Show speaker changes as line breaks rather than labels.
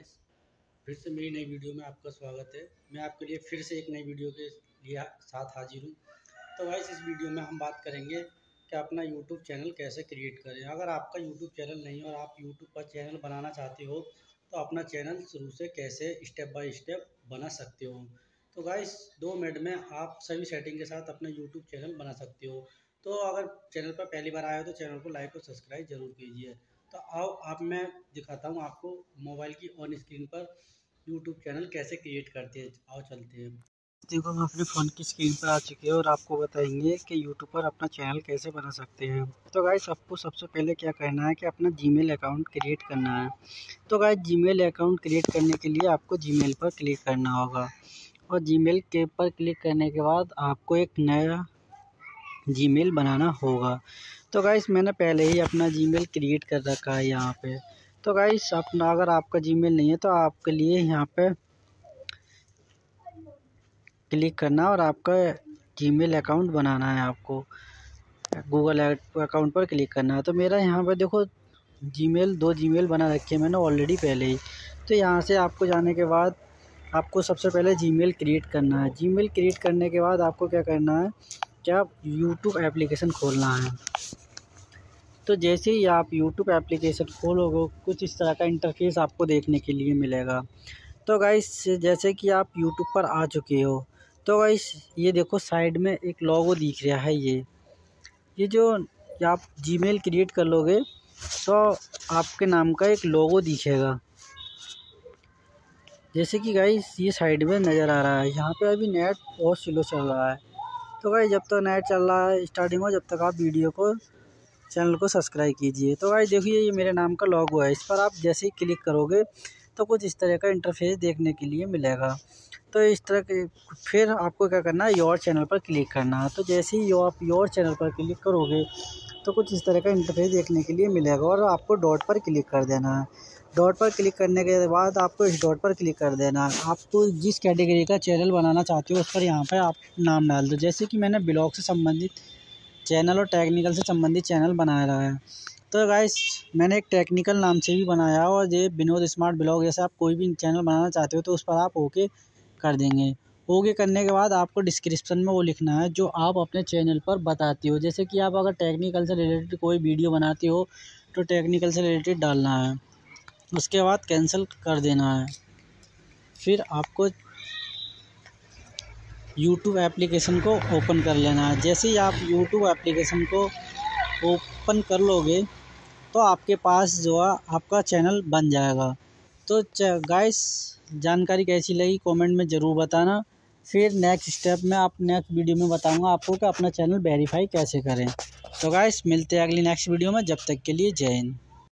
Guys, फिर से मेरी नई वीडियो में आपका स्वागत है। मैं आपके लिए फिर से एक नई वीडियो के लिए साथ हाजिर हूँ। तो गाइस, इस वीडियो में हम बात करेंगे कि अपना यूट्यूब चैनल कैसे क्रिएट करें। अगर आपका यूट्यूब चैनल नहीं है और आप यूट्यूब पर चैनल बनाना चाहते हो तो अपना चैनल शुरू से कैसे स्टेप बाय स्टेप बना सकते हो। तो गाइस, 2 मिनट में आप सभी सेटिंग के साथ अपना यूट्यूब चैनल बना सकते हो। तो अगर चैनल पर पहली बार आए हो तो चैनल को लाइक और सब्सक्राइब जरूर कीजिए। तो आओ आप मैं दिखाता हूँ आपको मोबाइल की ऑन स्क्रीन पर यूट्यूब चैनल कैसे क्रिएट करते हैं। आओ चलते हैं। देखो, हम अपने फ़ोन की स्क्रीन पर आ चुके हैं और आपको बताएंगे कि यूट्यूब पर अपना चैनल कैसे बना सकते हैं। तो गाइस, आपको सबसे पहले क्या करना है कि अपना जीमेल अकाउंट क्रिएट करना है। तो गाइस, जीमेल अकाउंट क्रिएट करने के लिए आपको जीमेल पर क्लिक करना होगा और जीमेल के पर क्लिक करने के बाद आपको एक नया जीमेल बनाना होगा। तो गाइस, मैंने पहले ही अपना जीमेल क्रिएट कर रखा है यहाँ पे। तो गाइस, अपना अगर आपका जीमेल नहीं है तो आपके लिए यहाँ पे क्लिक करना और आपका जीमेल अकाउंट बनाना है। आपको गूगल अकाउंट पर क्लिक करना है। तो मेरा यहाँ पे देखो दो जीमेल बना रखे हैं मैंने ऑलरेडी पहले ही। तो यहाँ से आपको जाने के बाद आपको सबसे पहले जीमेल क्रिएट करना है। जीमेल क्रिएट करने के बाद आपको क्या करना है कि आप यूट्यूब एप्लीकेशन खोलना है। तो जैसे ही आप यूट्यूब एप्लीकेशन खोलोगे कुछ इस तरह का इंटरफेस आपको देखने के लिए मिलेगा। तो गाइस, जैसे कि आप यूट्यूब पर आ चुके हो तो गाइस ये देखो साइड में एक लोगो दिख रहा है। ये जो आप जीमेल क्रिएट कर लोगे तो आपके नाम का एक लोगो दिखेगा। जैसे कि गाइस ये साइड में नज़र आ रहा है। यहाँ पे अभी नेट बहुत स्लो चल रहा है। तो गाइस, जब तक नेट चल रहा है स्टार्टिंग में, जब तक आप वीडियो को चैनल को सब्सक्राइब कीजिए। तो गाइस देखिए, ये मेरे नाम का लोगो है। इस पर आप जैसे ही क्लिक करोगे तो कुछ इस तरह का इंटरफेस देखने के लिए मिलेगा। तो इस तरह के फिर आपको क्या करना है, योर चैनल पर क्लिक करना है। तो जैसे ही आप योर चैनल पर क्लिक करोगे तो कुछ इस तरह का इंटरफेस देखने के लिए मिलेगा और आपको डॉट पर क्लिक कर देना है। डॉट पर क्लिक करने के बाद आपको इस डॉट पर क्लिक कर देना है। आपको जिस कैटेगरी का चैनल बनाना चाहते हो उस पर यहाँ पर आप नाम डाल दो। जैसे कि मैंने ब्लॉग से संबंधित चैनल और टेक्निकल से संबंधित चैनल बनाया रहा है। तो गाइस, मैंने एक टेक्निकल नाम से भी बनाया और ये विनोद स्मार्ट ब्लॉग, जैसे आप कोई भी चैनल बनाना चाहते हो तो उस पर आप ओके कर देंगे। ओके करने के बाद आपको डिस्क्रिप्शन में वो लिखना है जो आप अपने चैनल पर बताते हो। जैसे कि आप अगर टेक्निकल से रिलेटेड कोई वीडियो बनाते हो तो टेक्निकल से रिलेटेड डालना है। उसके बाद कैंसिल कर देना है। फिर आपको यूट्यूब एप्लीकेशन को ओपन कर लेना है। जैसे ही आप यूट्यूब एप्लीकेशन को ओपन कर लोगे तो आपके पास जो है आपका चैनल बन जाएगा। तो गाइस, जानकारी कैसी लगी कमेंट में ज़रूर बताना। फिर नेक्स्ट स्टेप में नेक्स्ट वीडियो में बताऊंगा आपको कि अपना चैनल वेरीफाई कैसे करें। तो गाइस, मिलते हैं अगली नेक्स्ट वीडियो में। जब तक के लिए जय हिंद।